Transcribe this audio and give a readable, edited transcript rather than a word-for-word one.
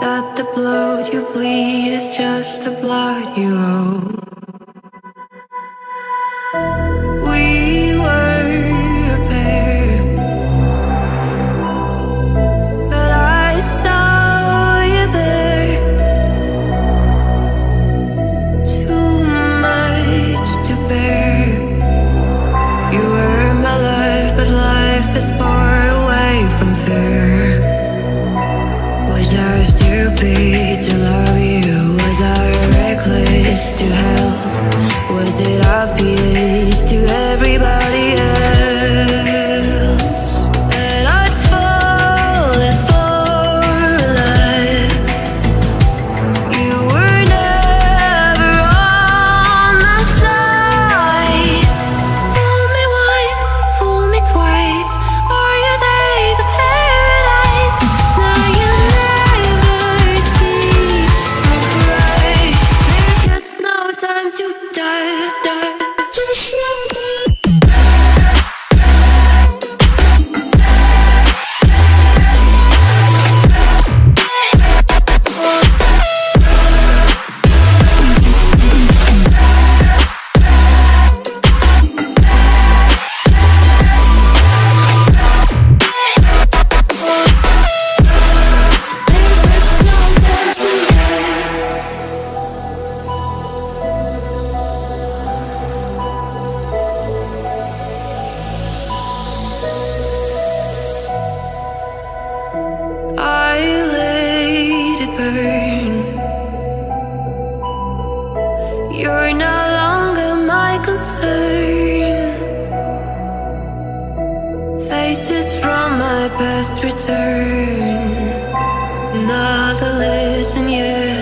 that the blood you bleed is just the blood you owe. We were a pair, but I saw you there. Too much to bear. You were my life, but life is far away from fair. Was I stupid to love you? Was I reckless to help? Was it obvious to everybody else that I'd fallen for love? You were never on my side. Fool me once, fool me twice. Are you there, the paradise? Now you never see me cry. There's just no time to die, die. Just no time. There's just no time to die. I let it burn. You're no longer my concern. Faces from my past return. Another lesson, yeah.